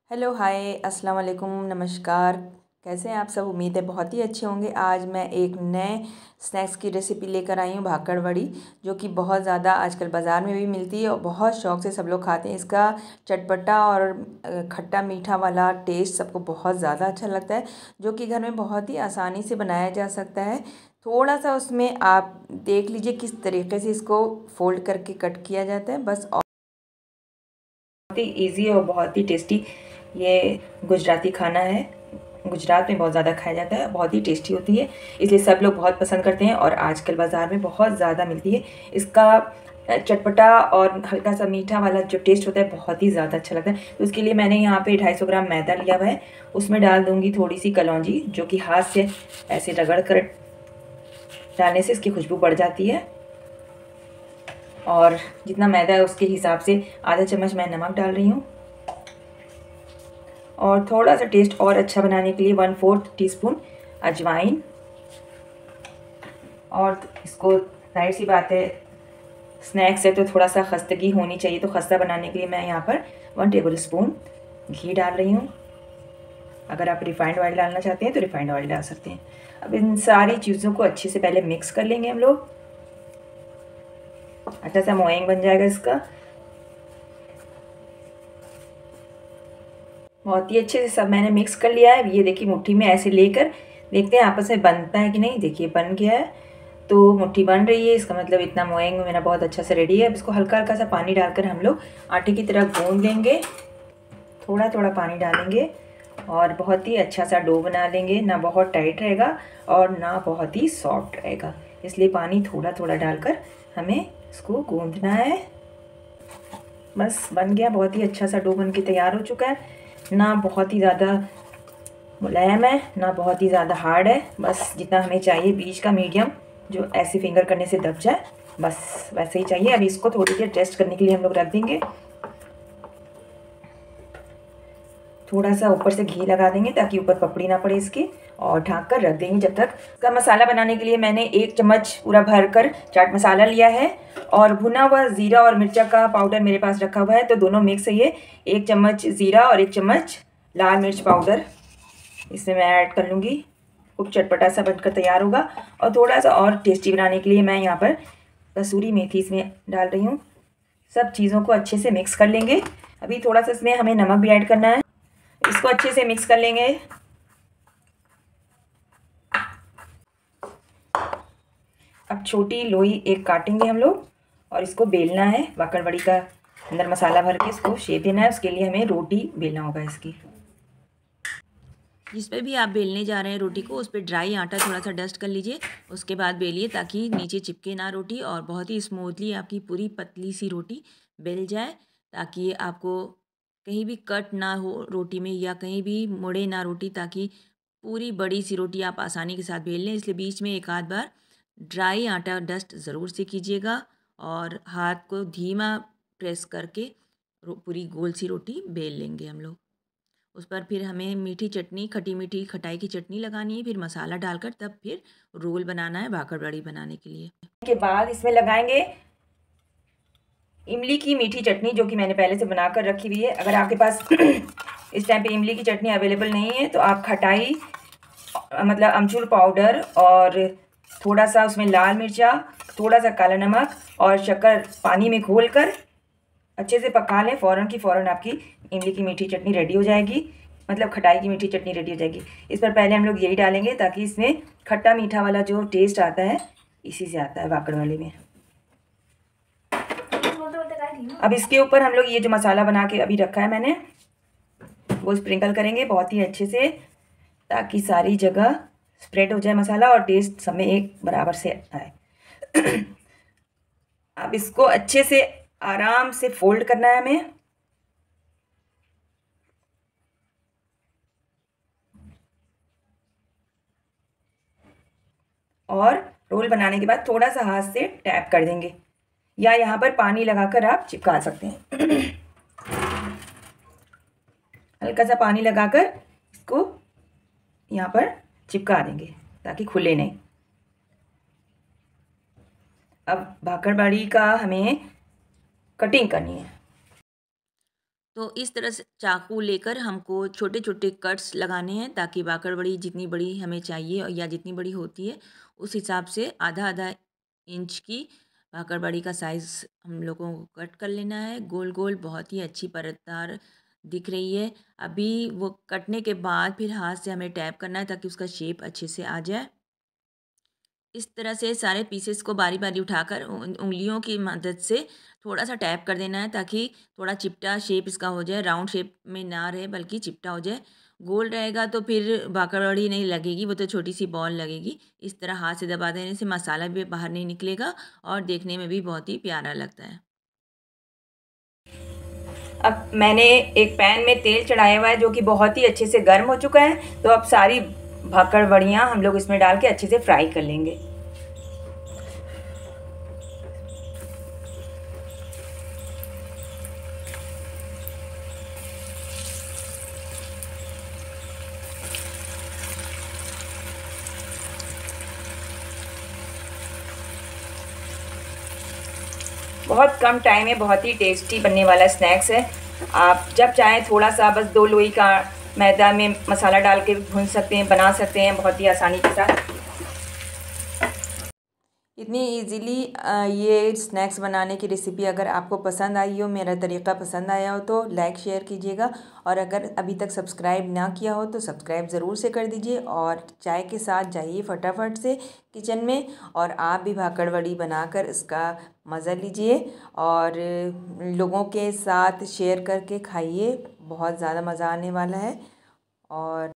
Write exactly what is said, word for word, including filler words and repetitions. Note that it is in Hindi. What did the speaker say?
हेलो हाय अस्सलाम वालेकुम नमस्कार। कैसे हैं आप सब? उम्मीद है बहुत ही अच्छे होंगे। आज मैं एक नए स्नैक्स की रेसिपी लेकर आई हूँ, भाकड़ वड़ी, जो कि बहुत ज़्यादा आजकल बाज़ार में भी मिलती है और बहुत शौक़ से सब लोग खाते हैं। इसका चटपटा और खट्टा मीठा वाला टेस्ट सबको बहुत ज़्यादा अच्छा लगता है, जो कि घर में बहुत ही आसानी से बनाया जा सकता है। थोड़ा सा उसमें आप देख लीजिए किस तरीके से इसको फ़ोल्ड करके कट किया जाता है, बस। बहुत ही ईजी और बहुत ही टेस्टी ये गुजराती खाना है। गुजरात में बहुत ज़्यादा खाया जाता है, बहुत ही टेस्टी होती है, इसलिए सब लोग बहुत पसंद करते हैं और आजकल बाज़ार में बहुत ज़्यादा मिलती है। इसका चटपटा और हल्का सा मीठा वाला जो टेस्ट होता है बहुत ही ज़्यादा अच्छा लगता है। तो उसके लिए मैंने यहाँ पे ढाई सौ ग्राम मैदा लिया हुआ है। उसमें डाल दूँगी थोड़ी सी कलौंजी, जो कि हाथ से ऐसे रगड़ कर डालने से इसकी खुशबू बढ़ जाती है। और जितना मैदा है उसके हिसाब से आधा चम्मच मैं नमक डाल रही हूँ। और थोड़ा सा टेस्ट और अच्छा बनाने के लिए वन फोर्थ टीस्पून अजवाइन। और इसको जाहिर सी बात है, स्नैक्स है तो थोड़ा सा खस्तगी होनी चाहिए, तो खस्ता बनाने के लिए मैं यहाँ पर वन टेबल स्पून घी डाल रही हूँ। अगर आप रिफाइंड ऑयल डालना चाहते हैं तो रिफाइंड ऑयल डाल सकते हैं। अब इन सारी चीज़ों को अच्छे से पहले मिक्स कर लेंगे हम लोग। अच्छा सा मोयंग बन जाएगा इसका। बहुत ही अच्छे से सब मैंने मिक्स कर लिया है। ये देखिए मुट्ठी में ऐसे लेकर देखते हैं आपस में बनता है कि नहीं। देखिए बन गया है, तो मुट्ठी बन रही है, इसका मतलब इतना मोयंग मेरा बहुत अच्छा से रेडी है। अब इसको हल्का हल्का सा पानी डालकर हम लोग आटे की तरह गूंद लेंगे। थोड़ा थोड़ा पानी डालेंगे और बहुत ही अच्छा सा डो बना लेंगे। ना बहुत टाइट रहेगा और ना बहुत ही सॉफ्ट रहेगा, इसलिए पानी थोड़ा थोड़ा डालकर हमें इसको गूंदना है। बस बन गया, बहुत ही अच्छा सा डो बन के तैयार हो चुका है। ना बहुत ही ज़्यादा मुलायम है, ना बहुत ही ज़्यादा हार्ड है, बस जितना हमें चाहिए, बीच का मीडियम, जो ऐसे फिंगर करने से दब जाए, बस वैसे ही चाहिए। अभी इसको थोड़ी देर रेस्ट करने के लिए हम लोग रख देंगे। थोड़ा सा ऊपर से घी लगा देंगे ताकि ऊपर पपड़ी ना पड़े इसकी, और ढक कर रख देंगे जब तक। इसका मसाला बनाने के लिए मैंने एक चम्मच पूरा भर कर चाट मसाला लिया है और भुना हुआ ज़ीरा और मिर्चा का पाउडर मेरे पास रखा हुआ है, तो दोनों मिक्स है ये। एक चम्मच ज़ीरा और एक चम्मच लाल मिर्च पाउडर इसमें मैं ऐड कर लूँगी। खूब चटपटा सा बनकर तैयार होगा। और थोड़ा सा और टेस्टी बनाने के लिए मैं यहाँ पर कसूरी मेथी इसमें डाल रही हूँ। सब चीज़ों को अच्छे से मिक्स कर लेंगे। अभी थोड़ा सा इसमें हमें नमक भी ऐड करना है, इसको अच्छे से मिक्स कर लेंगे। अब छोटी लोई एक काटेंगे हम लोग और इसको बेलना है। भाकड़ वड़ी का अंदर मसाला भर के इसको शेप देना है, उसके लिए हमें रोटी बेलना होगा। इसकी जिस पे भी आप बेलने जा रहे हैं रोटी को, उस पर ड्राई आटा थोड़ा सा डस्ट कर लीजिए, उसके बाद बेलिए ताकि नीचे चिपके ना रोटी, और बहुत ही स्मूथली आपकी पूरी पतली सी रोटी बेल जाए, ताकि आपको कहीं भी कट ना हो रोटी में या कहीं भी मुड़े ना रोटी, ताकि पूरी बड़ी सी रोटी आप आसानी के साथ बेल लें। इसलिए बीच में एक आध बार ड्राई आटा डस्ट ज़रूर से कीजिएगा और हाथ को धीमा प्रेस करके पूरी गोल सी रोटी बेल लेंगे हम लोग। उस पर फिर हमें मीठी चटनी, खटी मीठी खटाई की चटनी लगानी है, फिर मसाला डालकर तब फिर रोल बनाना है भाकड़ वड़ी बनाने के लिए। के बाद इसमें लगाएंगे इमली की मीठी चटनी, जो कि मैंने पहले से बनाकर रखी हुई है। अगर आपके पास इस टाइम पे इमली की चटनी अवेलेबल नहीं है तो आप खटाई मतलब अमचूर पाउडर और थोड़ा सा उसमें लाल मिर्चा, थोड़ा सा काला नमक और शक्कर पानी में घोल कर अच्छे से पका लें। फ़ौरन की फ़ौरन आपकी इमली की मीठी चटनी रेडी हो जाएगी, मतलब खटाई की मीठी चटनी रेडी हो जाएगी। इस पर पहले हम लोग यही डालेंगे ताकि इसमें खट्टा मीठा वाला जो टेस्ट आता है इसी से आता है भाकड़ वाली में। अब इसके ऊपर हम लोग ये जो मसाला बना के अभी रखा है मैंने, वो स्प्रिंकल करेंगे बहुत ही अच्छे से, ताकि सारी जगह स्प्रेड हो जाए मसाला और टेस्ट सब में एक बराबर से आए। अब इसको अच्छे से आराम से फोल्ड करना है हमें। और रोल बनाने के बाद थोड़ा सा हाथ से टैप कर देंगे, या यहाँ पर पानी लगाकर आप चिपका सकते हैं। हल्का सा पानी लगाकर इसको यहाँ पर चिपका देंगे ताकि खुले नहीं। अब भाकड़ वड़ी का हमें कटिंग करनी है। तो इस तरह से चाकू लेकर हमको छोटे छोटे कट्स लगाने हैं, ताकि भाकड़ बड़ी जितनी बड़ी हमें चाहिए या जितनी बड़ी होती है उस हिसाब से आधा आधा इंच की भाकड़ बड़ी का साइज़ हम लोगों को कट कर लेना है। गोल गोल बहुत ही अच्छी परतदार दिख रही है। अभी वो कटने के बाद फिर हाथ से हमें टैप करना है, ताकि उसका शेप अच्छे से आ जाए। इस तरह से सारे पीसेस को बारी बारी उठाकर उंग- उंगलियों की मदद से थोड़ा सा टैप कर देना है, ताकि थोड़ा चिपटा शेप इसका हो जाए, राउंड शेप में ना रहे बल्कि चिपटा हो जाए। गोल रहेगा तो फिर भाकरवड़ी नहीं लगेगी, वो तो छोटी सी बॉल लगेगी। इस तरह हाथ से दबा देने से मसाला भी बाहर नहीं निकलेगा और देखने में भी बहुत ही प्यारा लगता है। अब मैंने एक पैन में तेल चढ़ाया हुआ है जो कि बहुत ही अच्छे से गर्म हो चुका है। तो अब सारी भाकरवड़ियाँ हम लोग इसमें डाल के अच्छे से फ्राई कर लेंगे। बहुत कम टाइम में बहुत ही टेस्टी बनने वाला स्नैक्स है। आप जब चाहें थोड़ा सा बस दो लोई का मैदा में मसाला डाल के भून सकते हैं, बना सकते हैं बहुत ही आसानी के साथ। इतनी इजीली ये स्नैक्स बनाने की रेसिपी अगर आपको पसंद आई हो, मेरा तरीका पसंद आया हो, तो लाइक शेयर कीजिएगा। और अगर अभी तक सब्सक्राइब ना किया हो तो सब्सक्राइब ज़रूर से कर दीजिए, और चाय के साथ जाइए फटाफट से किचन में और आप भी भाकड़वड़ी बनाकर इसका मज़ा लीजिए और लोगों के साथ शेयर करके खाइए। बहुत ज़्यादा मज़ा आने वाला है। और